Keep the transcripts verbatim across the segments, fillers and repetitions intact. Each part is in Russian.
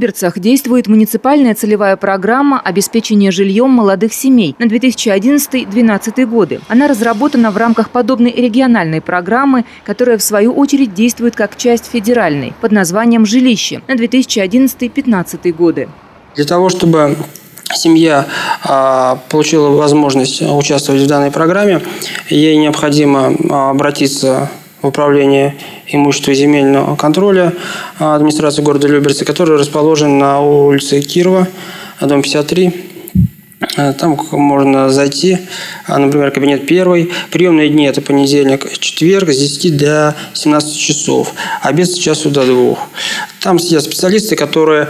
Люберцах действует муниципальная целевая программа обеспечения жильем молодых семей на две тысячи одиннадцатый — две тысячи двенадцатый годы. Она разработана в рамках подобной региональной программы, которая в свою очередь действует как часть федеральной под названием «Жилище» на две тысячи одиннадцатый — две тысячи пятнадцатый годы. Для того, чтобы семья а, получила возможность участвовать в данной программе, ей необходимо обратиться в управление имущества и земельного контроля администрации города Люберцы, который расположен на улице Кирова, дом пятьдесят три. Там можно зайти, например, кабинет первый. Приемные дни – это понедельник, четверг с десяти до семнадцати часов, обед с часу до двух. Там сидят специалисты, которые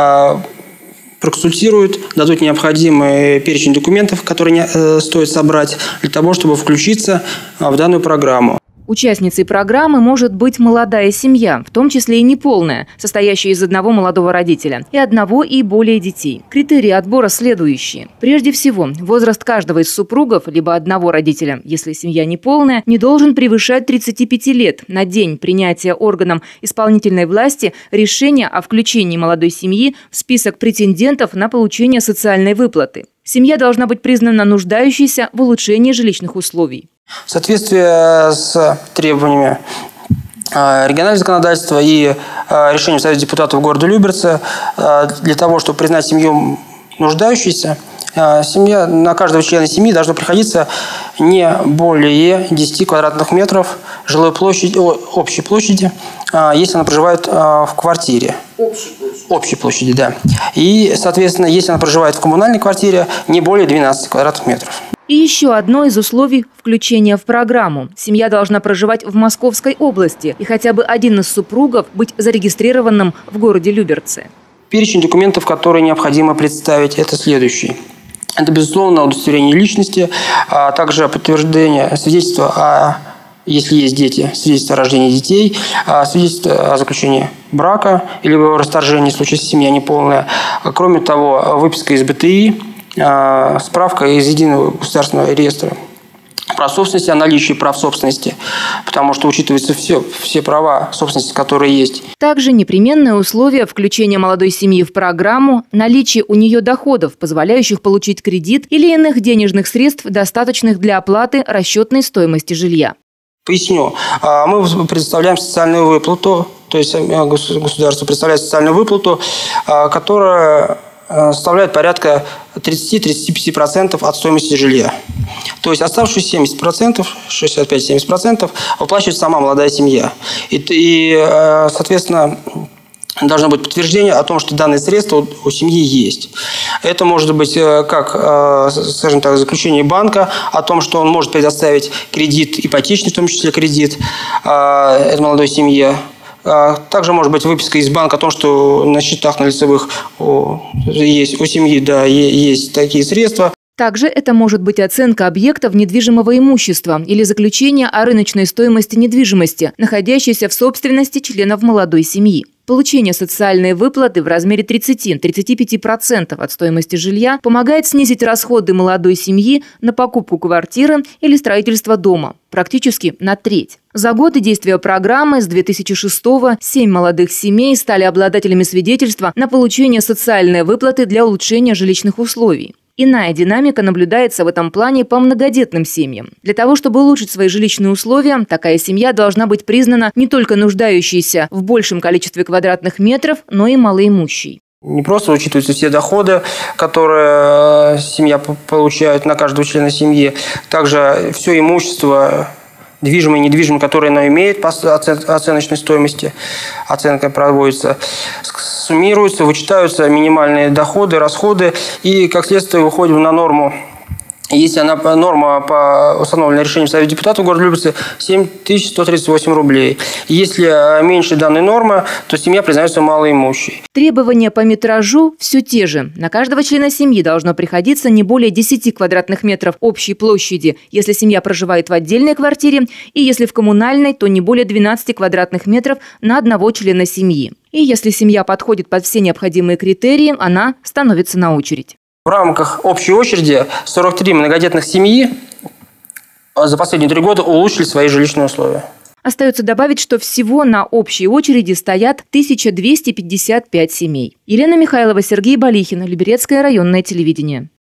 проконсультируют, дадут необходимый перечень документов, которые стоит собрать для того, чтобы включиться в данную программу. Участницей программы может быть молодая семья, в том числе и неполная, состоящая из одного молодого родителя и одного и более детей. Критерии отбора следующие. Прежде всего, возраст каждого из супругов, либо одного родителя, если семья неполная, не должен превышать тридцати пяти лет на день принятия органом исполнительной власти решения о включении молодой семьи в список претендентов на получение социальной выплаты. Семья должна быть признана нуждающейся в улучшении жилищных условий. В соответствии с требованиями регионального законодательства и решением Совета депутатов города Люберцы, для того, чтобы признать семью нуждающейся, семья, на каждого члена семьи должно приходиться не более десяти квадратных метров жилой площади, общей площади, если она проживает в квартире. Общей площади. Общей площади, да. И, соответственно, если она проживает в коммунальной квартире, не более двенадцати квадратных метров. И еще одно из условий включения в программу. Семья должна проживать в Московской области и хотя бы один из супругов быть зарегистрированным в городе Люберцы. Перечень документов, которые необходимо представить, это следующий. Это, безусловно, удостоверение личности, а также подтверждение свидетельства о, если есть дети, свидетельство о рождении детей, свидетельство о заключении брака или его расторжении, в случае, если семья неполная. Кроме того, выписка из бэ тэ и, справка из Единого государственного реестра прав собственности, о наличии прав собственности, потому что учитываются все, все права собственности, которые есть. Также непременное условие включения молодой семьи в программу – наличие у нее доходов, позволяющих получить кредит или иных денежных средств, достаточных для оплаты расчетной стоимости жилья. Поясню. Мы предоставляем социальную выплату, то есть государство представляет социальную выплату, которая составляет порядка тридцати — тридцати пяти процентов от стоимости жилья. То есть оставшиеся семьдесят процентов, шестьдесят пять — семьдесят процентов выплачивает сама молодая семья. И, и соответственно, должно быть подтверждение о том, что данные средства у, у семьи есть. Это может быть как, скажем так, заключение банка о том, что он может предоставить кредит, ипотечный, в том числе кредит, этой молодой семье. Также может быть выписка из банка о том, что на счетах, на лицевых у, есть, у семьи, да, есть такие средства. Также это может быть оценка объектов недвижимого имущества или заключение о рыночной стоимости недвижимости, находящейся в собственности членов молодой семьи. Получение социальной выплаты в размере тридцати — тридцати пяти процентов от стоимости жилья помогает снизить расходы молодой семьи на покупку квартиры или строительство дома практически на треть. За годы действия программы с две тысячи шестого семь молодых семей стали обладателями свидетельства на получение социальной выплаты для улучшения жилищных условий. Иная динамика наблюдается в этом плане по многодетным семьям. Для того, чтобы улучшить свои жилищные условия, такая семья должна быть признана не только нуждающейся в большем количестве квадратных метров, но и малоимущей. Не просто учитываются все доходы, которые семья получает на каждого члена семьи, также все имущество, движимое и недвижимое, которое она имеет по оценочной стоимости, оценка проводится, суммируются, вычитаются минимальные доходы, расходы, и, как следствие, выходим на норму. Если она, норма по установленной решением Совета депутатов города Люберцы семь тысяч сто тридцать восемь рублей. Если меньше данной нормы, то семья признается малоимущей. Требования по метражу все те же. На каждого члена семьи должно приходиться не более десяти квадратных метров общей площади, если семья проживает в отдельной квартире, и если в коммунальной, то не более двенадцати квадратных метров на одного члена семьи. И если семья подходит под все необходимые критерии, она становится на очередь. В рамках общей очереди сорок три многодетных семьи за последние три года улучшили свои жилищные условия. Остается добавить, что всего на общей очереди стоят тысяча двести пятьдесят пять семей. Елена Михайлова, Сергей Балихин, Люберецкое районное телевидение.